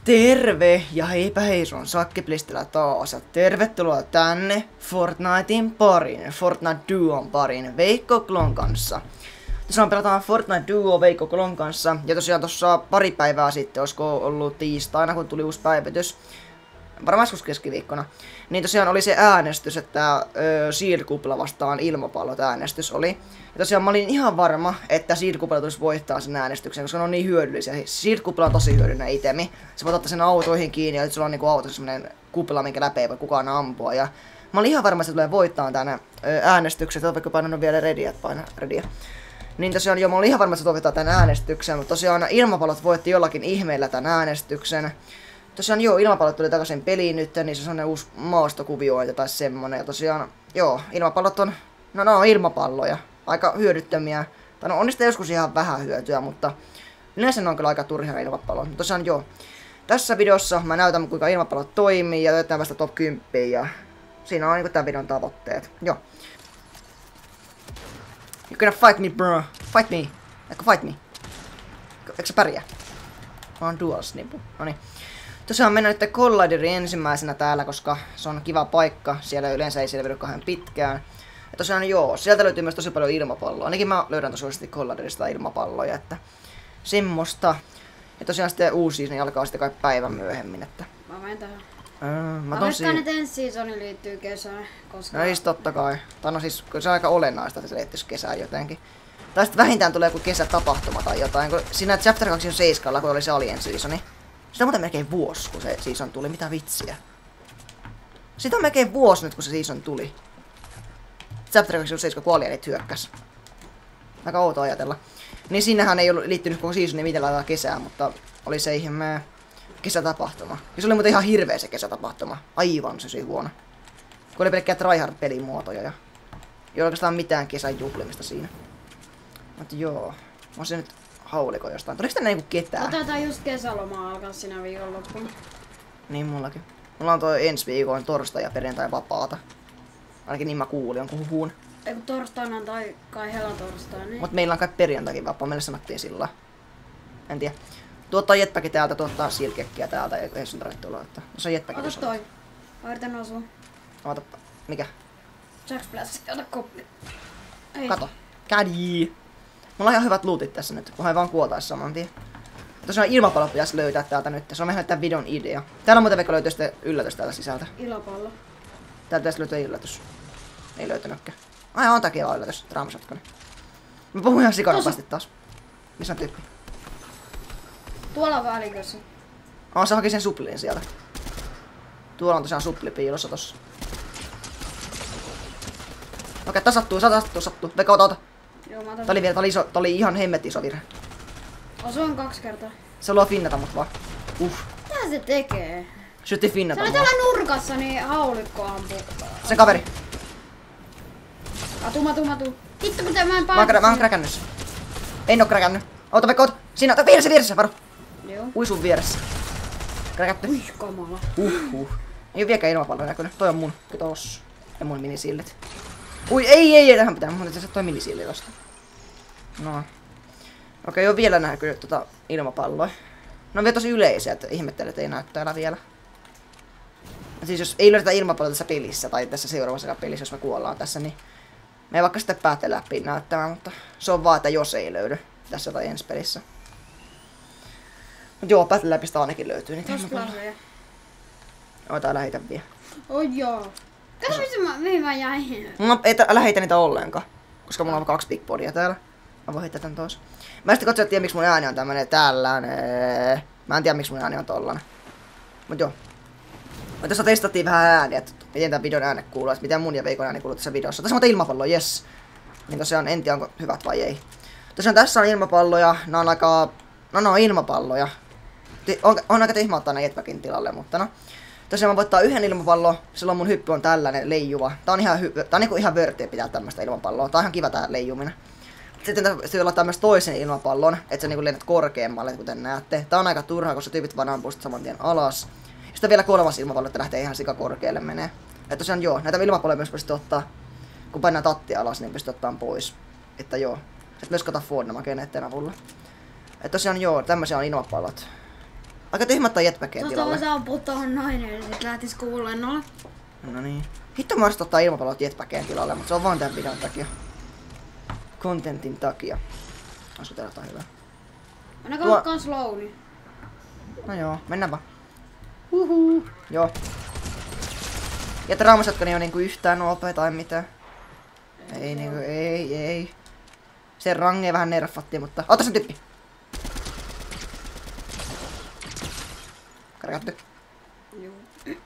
Terve ja heipä hei, se on Sakkiplistilä taas ja tervetuloa tänne Fortnitein pariin, Fortnite Duon pariin Veikko Klon kanssa. Tosiaan pelataan Fortnite Duo Veikko Klon kanssa ja tosiaan tossa pari päivää sitten, olisiko ollut tiistaina kun tuli uusi päivitys, varmaan joskus keskiviikkona, niin tosiaan oli se äänestys, että Seed-kupla vastaan ilmapallot äänestys oli. Ja tosiaan mä olin ihan varma, että Seed-kupla tulisi voittaa sen äänestyksen, koska ne on niin hyödyllisiä. Seed-kupla on tosi hyödyllinen itemi. Sä voit ottaa sen autoihin kiinni ja sulla on niinku autossa semmonen kupla, minkä läpi ei voi kukaan ampua. Ja mä olin ihan varma, että se tulee voittaa tänne äänestyksen. Oletko painanut vielä readyä, että paina readyä. Niin tosiaan joo, mä olin ihan varma, että se voittaa tämän äänestyksen, mutta tosiaan ilmapallot voitti jollakin ihmeellä tämän äänestyksen. Tosiaan joo, ilmapallot tuli takaisin peliin nyt, niin se on sellainen uusi maastokuvioita tai semmonen. Ja tosiaan joo, ilmapallot on, no on ilmapalloja, aika hyödyttömiä. Tai no on niistä joskus ihan vähän hyötyä, mutta yleensä ne on kyllä aika turhia ilmapallot. Mutta tosiaan joo, tässä videossa mä näytän kuinka ilmapallot toimii ja löytää vasta top 10 ja siinä on niinku tän videon tavoitteet. Joo. You gonna fight me bro, fight me. Eikö fight me? Eikö sä pärjää? Mä oon dual snippu, noniin. Tosiaan mennään nyt Colliderin ensimmäisenä täällä, koska se on kiva paikka. Siellä yleensä ei selviydy kauhean pitkään. Ja tosiaan joo, sieltä löytyy myös tosi paljon ilmapalloa. Ainakin mä löydän tosiaan Colliderista ilmapalloja, että semmoista. Ja tosiaan sitten uusi season alkaa sitten kai päivän myöhemmin, että Mä menen tähän. mä Vaikka nyt ensi seasoni liittyy kesään, koska... No siis totta kai. Tai no siis kyllä se on aika olennaista, että se liittyisi kesään jotenkin. Tai sitten vähintään tulee joku kesätapahtuma tai jotain. Kun siinä Chapter 27, kun oli se Alien seasoni. Sitä on muuten melkein vuosi, kun se season tuli. Mitä vitsiä? Siitä on melkein vuosi nyt, kun se season tuli. Chapter 27, kun Alienit hyökkäs. Aika outo ajatella. Niin siinähän ei ollut liittynyt koko seasoni mitään lailla kesään, mutta oli se ihme kesätapahtuma. Ja se oli muuten ihan hirveä se kesätapahtuma. Aivan se huono. Kun oli pelkkää tryhard-pelin muotoja ja ei ole oikeastaan mitään kesän juhlimista siinä. Mutta joo. On se nyt hauliko jostain. Tuliko tänne niinku ketään? Otetaan just kesälomaa alkaa sinä viikonloppuna. Niin mullakin. Mulla on toi ensi viikon torstai ja perjantai vapaata. Ainakin niin mä kuulin jonkun huhuun. Ei kun torstaina tai kai helatorstai, niin... Mut meillä on kai perjantaikin vapaa. Meille sanottiin sillä. En tiedä. Tuottaa jetpäki täältä, tuottaa silkekkiä täältä. Ei sun tarvitse tulla. Että se on jetpäki. Ota toi. Mä yritän osua. Ootapa. Mikä? Jack Splash, ota koppi. Ei. Kato. Kädi. Mulla on ihan hyvät lootit tässä nyt, kunhan ei vaan kuoltais saman tien. Tosiaan ilmapallo pitäisi löytää täältä nyt. Se on meidän tämän videon idea. Täällä muuten Veikko löytyy sitten yllätys täältä sisältä. Ilapallo. Täältä pitäisi löytyä yllätys. Ei löytynytkään. Ai on takia vaan yllätys. Draamasotkoni. Mä puhun ihan sikanopeasti taas. Missä on tyyppi? Tuolla välikössä. Se haki sen supliin sieltä. Tuolla on tosiaan supli piilossa tossa. Okei, sattuu. Veikko, ota. Joo, mä otan. Tää oli ihan hemmetti iso virhe. Osuin 2 kertaa. Se luo finnata mut vaan. Mitä se tekee? Syötti finnata Se oli mua. täällä nurkassa, niin haulikko ampuu. Sen kaveri. Matu. Vittu kun mä en pääse. Mä oon kräkännyt sen. En oo kräkännyt. Oota Veikko, oota. Siinä, vieressä, varo. Joo. Ui sun vieressä. Kräkätty. Ui, kamala. Ei oo vieläkään ilmapallon näkynyt. Toi on mun. Kiitos. Ja mun minisillit. Ui, ei, tähän pitää. Mun täytyy toi minisilli tosta. No. Okei, oo vielä näkynyt ilmapalloa. Ne on vielä tosi yleisiä, että ihmettelen, että ei näy täällä vielä. Ja siis jos ei löydetä ilmapalloa tässä pelissä, tai tässä seuraavassa pelissä, jos me kuollaan tässä, niin me ei vaikka sitten päätä läpi näyttämään, mutta se on vaan, että jos ei löydy tässä tai ensi pelissä. Mut joo, Battle Labista ainakin löytyy niitä ilmapalloja. Ota, lähetä vielä. Joo. Kato mihin mä jäin. No, ei lähetä niitä ollenkaan, koska mulla on 2 big bodia täällä. Mä voin heittää tän tois. Mä en sitten katso, että tiedä miksi mun ääni on tämmönen tällainen. Mä en tiedä miksi mun ääni on tollanen. Mut joo. Mutta tässä testattiin vähän ääniä, että miten tän videon ääne kuuluu, että miten mun ja Veikon ääni kuuluu tässä videossa. Tässä on ilmapallo, yes. Niin tosiaan en tiedä onko hyvät vai ei. Tosiaan tässä on ilmapalloja, nää on aika... No ne on ilmapalloja. On aika tyhmä ottaa ne jetpackin tilalle, mutta no. Tosiaan mä voin ottaa yhden ilmapallon, silloin mun hyppy on tällainen leijuva. Tää on niinku ihan vörtiä pitää tämmöstä ilmapalloa. Tää on ihan kiva tää leijuminen. Sitten täytyy laittaa myös toisen ilmapallon, että sä niinku lennät korkeammalle, kuten näette. Tää on aika turhaa, koska tyypit vaan ampuu saman tien alas. Sitten vielä 3. ilmapallo, että lähtee ihan sikakorkealle menee. Et tosiaan joo, näitä ilmapalloja myös pystyy ottaa, kun painaa tattia alas, niin pystyy ottaa pois. Että joo. Sitten myös kata Ford nämä geneetteen avulla. Et tosiaan joo, tämmösiä on ilmapallot. Aika tyhmä ottaa jetpackien tilalle. Tuosta ampua tohon nainen, niin sit lähtis kuulennolle. No niin. Hitto mä ottaa ilmapallot jetpackien tilalle, mutta se on vaan tän videon takia. Contentin takia. Olisiko täällä jotain hyvää? Mennäänkö kans slowni? No joo, mennään vaan. Joo. Ja traumasatko ne on niinku yhtään nopea tai mitään? Ei niinku, ei. Se range vähän nerfattiin, mutta... Ota sen tyyppi! Karkattu. Joo.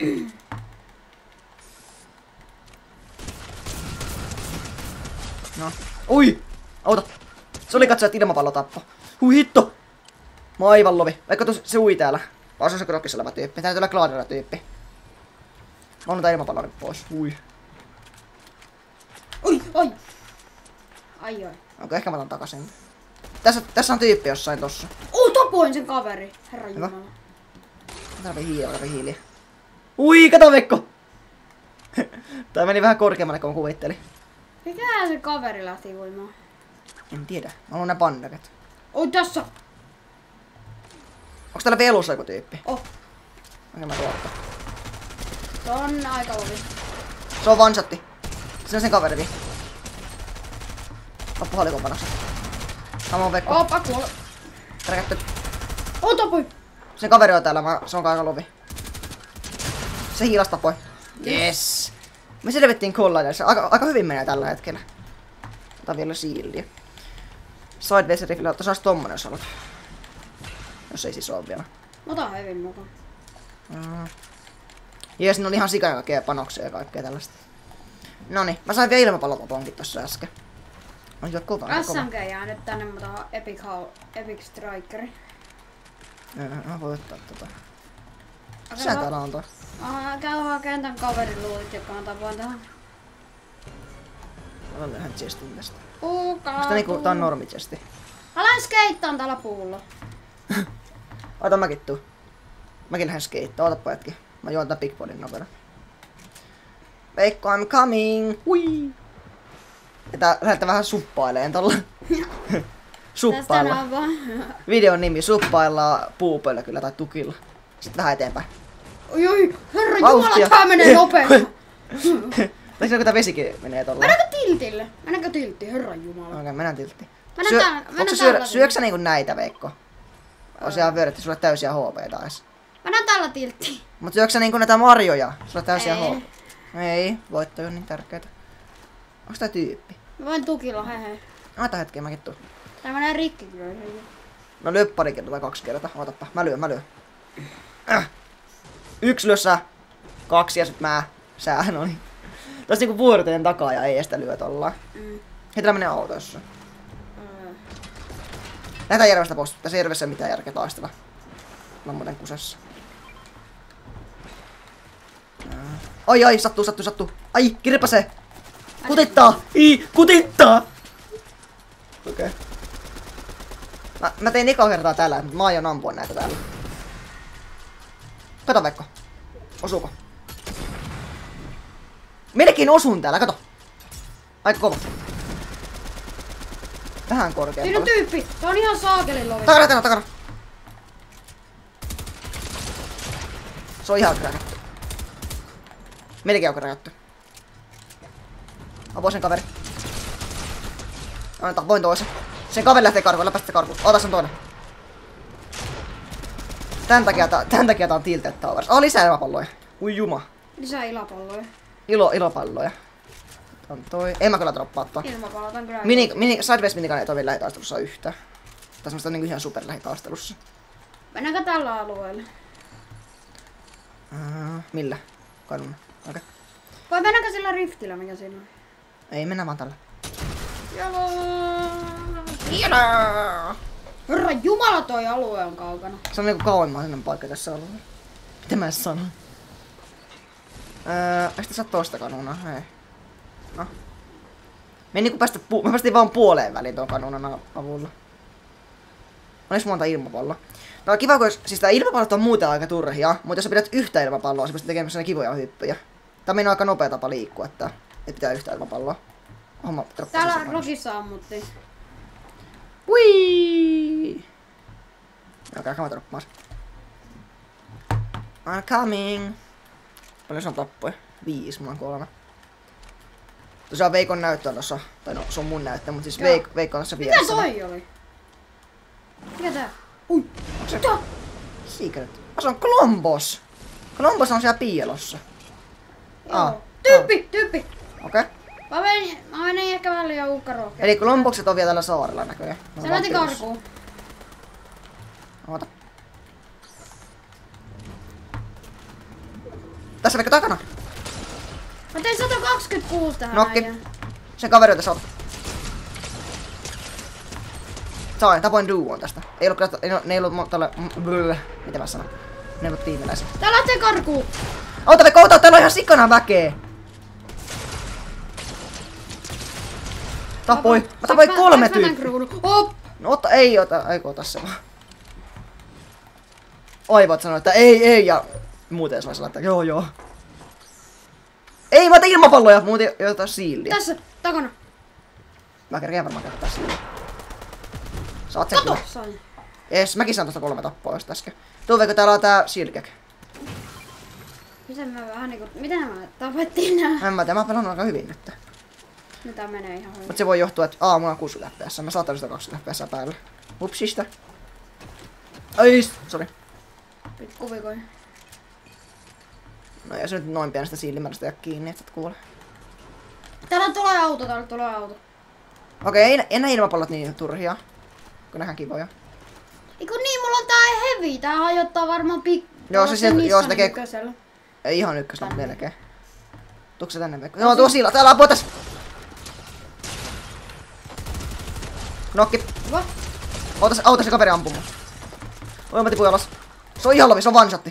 No. Ui! Auta! Se oli katsojat ilmapallo tappo. Hui hitto! Mä oon aivan lovi. Vaikka se ui täällä. Vaan se on se krokissa oleva tyyppi. Tää täytyy olla Glaadilla tyyppi. Mä oon tää ilmapallon pois. Ui. Oi! Ai. Onko ehkä mä otan takasin. Tässä on tyyppi jossain tossa. Tapoin sen kaveri. Herra jumala. Tarvii hiiliä. Ui, kato Veikko! Tää meni vähän korkeammalle kuin kuvittelin. Mikähän se kaveri lähti uimaan? En tiedä. Mä haluan nää pandaket. Oi tässä! Onks täällä velussa joku tyyppi? Oh. Onko mä tuottaa? Se on aika lovi. Se on vansatti. Se on sen kaveri vii. Loppu halikon panokset. Samoin Veikko. Pakko. Tärkätty. Tapoi! Sen kaveri on täällä, se on aika lovi. Se hiilas tapoi. Yes! Me selvittiin Colliderissa. Aika hyvin menee tällä hetkellä. Otan vielä shieldia. Sideways rifle, tuossa olisi tommonen jos haluat. Jos ei siis oo vielä. Ota hevin mukaan. Ja siinä oli ihan sika kaikkea panoksia ja kaikkea tällaista. Noniin, mä sain vielä ilmapallopoponkin tossa äsken. On jo kova. SMG jää nyt tänne, mä otan Epic Strikeri. Mä voin ottaa tota. Sä täällä on toi. Käy hakemaan tän kaverin luulit, joka on tapoin tähän. Mä otan yhden chestin tästä. Onks Tää on normi chesti. Mä lähden skeittaan täällä puulla. Ota mäkin tuu. Mäkin lähden skeittaan, ota pojatkin. Mä juon tän Big Bodyn nopeena. Veikko, I'm coming! Hui! Ja tää lähdetään vähän suppaileen tolla. Suppailla. Tästä on vaan. Videon nimi suppaillaan puupöllä kyllä tai tukilla. Sitten vähän eteenpäin. Oi, herra jumala, tää menee nopeasti. Tai siinä kun tää vesikin menee tolla. Mennäänkö tiltti, herra jumala. Okei, mennään tiltti. Syöksä niinku näitä, Veikko? On siellä vyörytti sulle täysiä HP:tä edes. Mennään tällä tiltti. Mut syöksä niinku näitä marjoja? Sulla täysiä HP. Ei, voitto on niin tärkeetä. Onks tää tyyppi? Mä voin tukilla, hehe. Ota hetken, mäkin tuun. Tää menee rikki kyllä. No lyö pari kertaa tai 2 kertaa. Otappa, mä lyön. 1 lyö sä. 2 ja sit sä, noniin. Tossa niinku vuorotellen takaa ja ei estä lyö tollaan. Heitä menee autoissa. Lähdetään järvestä pois. Tässä järvessä ei mitään järkeä taistella. Ollaan muuten kusessa. Ai, sattuu. Ai, kirpasee. Kutittaa! Kutittaa! Okei. Mä tein eka kertaa täällä, mutta mä aion ampua näitä täällä. Kato Veikko. Osuuko? Melkein osun täällä, kato. Aika kova. Vähän korkeampaa. Siinä on tyyppi. Se on ihan saakelin lovi. Takana. Se on ihan kräkätty. Melkein on kräkätty. Apua sen kaveri. Voin toisen. Sen kaveri lähtee karkuun, läpästä se karkuun. Ota sen toinen. Tän takia tää on Tilted Towers. Lisää ilmapalloja. Ui juma. Lisää ilapalloja. Ilopalloja. On toi. En mä kyllä droppaa tuon. Ilmapallot on kyllä. Sideways minikaneet on vielä lähitaistelussa yhtään. Tai semmoista niinku ihan super lähitaistelussa. Mennäänkö tällä alueella? Millä? Kadun. Okei. Vai mennäänkö sillä riftillä, mikä siinä on? Ei, mennään vaan tällä. Herra jumala, toi alue on kaukana. Se on niinku kauimmainen paikka tässä alueella. Mitä mä sanon? Eikö sä tosta kanunaa? Hei. No. Me päästiin vaan puoleen väliin tuon kanunan avulla. Onneksi monta ilmapalloa. Tää on kiva, kun siis tää ilmapallot on muuten aika turhia, mutta jos sä pidät yhtä ilmapalloa, sä pystyt tekemään sellainen kivoja hyppyjä. Tää on aika nopea tapa liikkua, että et pitää yhtä ilmapalloa. Täällä Rokissa ammuttiin. Ui! Okei, mä droppaas. I'm coming. Paljon se on tappoja? 5, mulla on 3. Tosiaan Veikon näyttö on tossa. Tai no, se on mun näyttö, mut siis Veikko on tossa vieressä. Mikä toi oli? Mikä tää? Ui! Mitä? Secret. Se on Columbus. Columbus on siellä piilossa. Joo. Tyyppi! Okei. Mä menen ehkä vähän liian uhkarohkeasti. Eli Columbukset on vielä tällä saarella näköjään. Se lähti karkuun. Oota. Tässä Veikko takana. Mä tein 126 tähän Nokki. äijään. Sen kaveri on tässä. Sain, tapoin duon tästä. Ei ollut kyllä, ne ei ollut tällä... Mitä mä sanon? Ne ei ollut tiimiläisiä. Tää lähtee karkuun. Ota Veikko, ota! Täällä on ihan sikana väkeä! Tapoi! Mä tapoin 3 tyyppiä! No ota, ei ota se vaan. Aivot sanoi, että ei ja... Muuten saisi laittaa, joo. Ei, mä otan ilmapalloja! Muuten jotain siiliä. Tässä, takana. Mä kerkeen varmaan käyttää siiliä. Saat sen Kato! kyllä. Sain. Jes, mäkin saan tosta 3 tappoa just äsken. Tuuveikö täällä on tää Silkek? Miten mä vähän niinku... Miten mä tapettiin nää? En mä tiedä, mä pelannut aika hyvin nyt. Mitä menee ihan hyvin. Mut se voi johtua, että mulla on 60 fps. Mä saatan sitä 20 fps päälle. Upsista. Ai, sori. Pikkuvikoja. No ja se nyt noin pienestä siilimääristä jää kiinni, et sä et kuule. Täällä tulee auto. Okei, ei nää ilmapallot niin turhia. Kun nehän kivoja. Eiku niin, mulla on tää heavy. Tää hajottaa varmaan Joo, se tekee... ykkösellä. Ei ihan ykköstä, mutta melkein. Tuuko se tänne Veikko? Joo, tuo siila, täällä apua tässä! Nokki. Hyvä. Auta se kaveri ampumaan. Oi mä tipuin alas. Se on ihan lovi, se on one-shotti.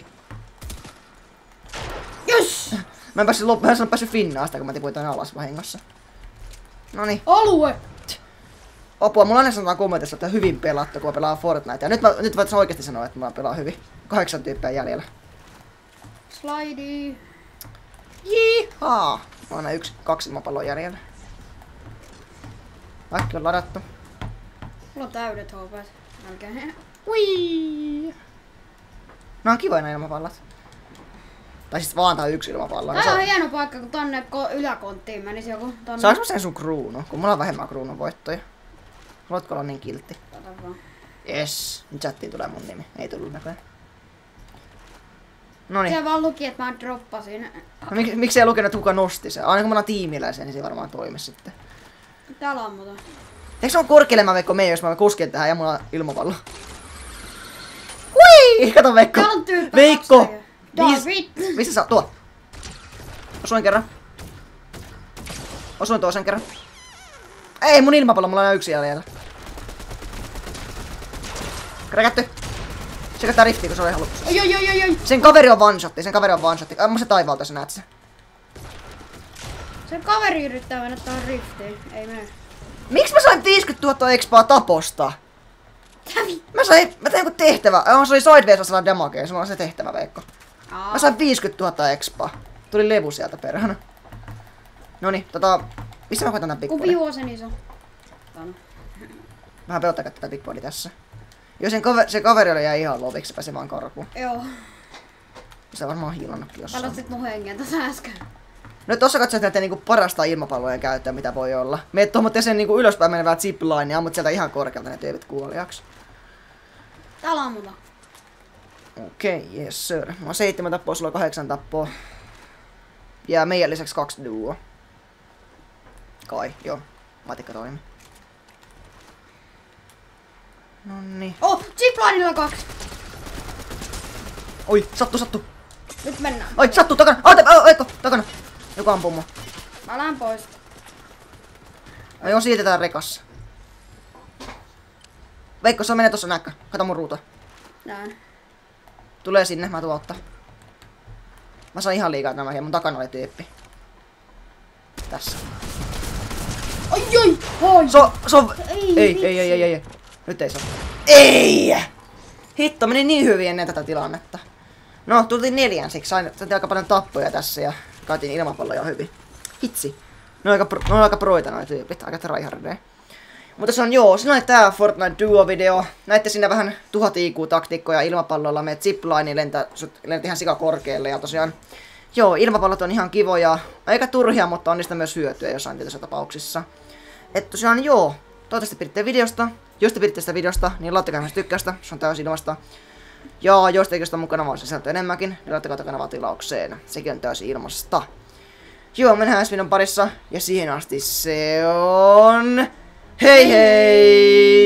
Yes! Mä en päässyt finnaa sitä, kun mä tipuin tänne alas vahingossa. Noniin. Alue! Apua, mulla aina sanotaan kommentissa, että hyvin pelattu, kun mä pelaan Fortnite. Ja nyt voitais oikeesti sanoa, että mä pelaan hyvin. 8 tyyppiä jäljellä. Slidey. Jihaa! Mä oon 2 ilmapalloa jäljellä. Kaikki on ladattu. Mulla on täydet HP:t. Älkää. Ui. Nää on kivoja nää ilmapallot. Tai siis vaan tää 1 ilmapallo. Tää on hieno paikka, kun tonne yläkonttiin menisi joku. Tonne. Saanko mä sen sun kruunu? Kun mulla on vähemmän kruunun voittoja. Haluatko olla niin kiltti? Kato vaan. Yes. Nyt chattiin tulee mun nimi. Ei tullut näköjään. Noniin. Se vaan luki, että mä droppasin. No, miksi ei lukenut, että kuka nosti sen? Aina kun me ollaan tiimiläisiä, niin se varmaan toimi sitten. Täällä ammuta. Eikö se on korkeilemaan Veikko meidän, jos mä kusken tähän ja mulla on ilmapallo? Hui! Kato Veikko! Täällä on tyyppä. Veikko! David! Missä sä oot? Tuo! Osuin kerran. Osuin toisen kerran. Ei mun ilmapallo, mulla on 1 jäljellä. Kräkätty! Se kattaa riftiin, kun se oli ihan lopussa. Oi. Sen kaveri on one-shotti, Ammu se taivaalta, sä näet sen. Se kaveri yrittää mennä tähän riftiin. Ei mene. Miksi mä sain 50 000 expaa taposta? Mä tein joku tehtävä. Se oli sideways saada damagea, sulla on se tehtävä Veikko. Mä sain 50 000 expaa. Tuli levu sieltä perhana. Noniin, missä mä koitan tän Big Body? Kupi juosen iso. Tano. Vähän pelottaa tätä Big Body tässä. Joo, se kaveri oli jäi ihan loviksi, se pääsi vaan karkuun. Joo. Se on varmaan hiilannutkin jossain. Palasit mun hengen tässä äsken. No tossa katsot näitä niinku parasta ilmapallojen käyttöä, mitä voi olla. Meet tuommoitteen sen niinku ylöspäin menevää zipline ja ammut sieltä ihan korkealta ne tyypit kuoliaksi. Täällä on mulla. Okei, yes sir. Mä oon 7 tappoa, sulla on 8 tappoa. Ja meidän lisäksi 2 duoa. Kai, joo. Matikka toimi. Nonni. Oh, ziplinella 2. Oi, sattu. Nyt mennään. Oi, sattu, takana. Oikko, takana. Joku ampuu mua. Mä lähden pois. Mä oon silti täällä rekassa. Veikko, se menee tossa näkkä. Kato mun ruutua. Näin. Tulee sinne, mä tuon ottaa. Mä sain ihan liikaa nämä, ja mun takana oli tyyppi. Tässä. Ai! Ei. Nyt ei saa. Ei! Hitto, meni niin hyvin ennen tätä tilannetta. No, tultiin 4 siksi. Sain aika paljon tappoja tässä ja kaitin ilmapalloja hyvin. Hitsi. Ne on aika proita noi tyypit, aika tryhardeja. Mutta se on siinä oli tää Fortnite Duo-video. Näitte siinä vähän 1000 IQ-taktiikkoja ilmapallolla, menet zipline, lentät ihan sikakorkealle ja tosiaan ilmapallot on ihan kivoja, aika turhia, mutta on niistä myös hyötyä jossain tietyissä tapauksissa. Et tosiaan toivottavasti piditte videosta. Jos te piditte sitä videosta, niin laittakaa myös tykkäystä, se on täysin ilmasta. Ja jos tekin sitä mun kanavaa sisältöä enemmänkin, niin laittakaa kanavaa tilaukseen. Sekin on täysin ilmasta. Mennään ensi videon parissa, ja siihen asti se on... Hei hei!